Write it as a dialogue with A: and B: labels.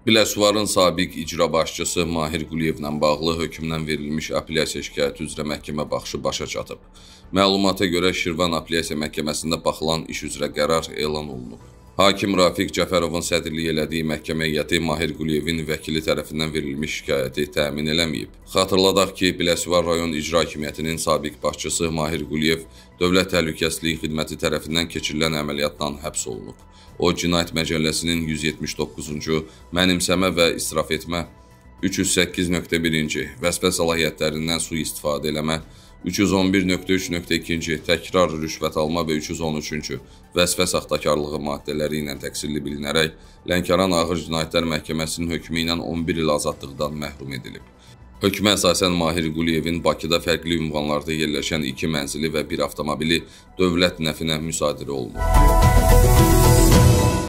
A: Biləsuvarın sabiq icra başçısı Mahir Quliyevlə bağlı hökmdən verilmiş apellyasiya şikayəti üzrə məhkəmə baxışı başa çatıb. Məlumata görə Şirvan Apellyasiya Məhkəməsində baxılan iş üzrə qərar elan olunub. Hakim Rafiq Cəfərovun sədrlik elədiyi məhkəmə heyəti Mahir Quliyevin vəkili tərəfindən verilmiş şikayəti təmin eləməyib. Xatırladaq ki, Biləsuvar rayon icra hakimiyyətinin sabiq başçısı Mahir Quliyev Dövlət Təhlükəsizlik Xidməti tərəfindən keçirilən əməliyyatdan həbs olunub. O, Cinayət Məcəlləsinin 179-cu mənimsəmə və israf etmə, 308.1-ci vəzifə səlahiyyətlərindən sui-istifadə eləmə, 311.3.2-ci təkrar rüşvət alma və 313-cü vəzifə saxtakarlığı maddələri ilə təqsirli bilinərək Lənkəran Ağır Cinayətlər Məhkəməsinin hökmü ilə 11 il azadlıqdan məhrum edilib. Hökmə əsasən Mahir Quliyevin Bakıda fərqli ünvanlarda yerləşən 2 mənzili və 1 avtomobili dövlət nəfinə müsadirə olunub.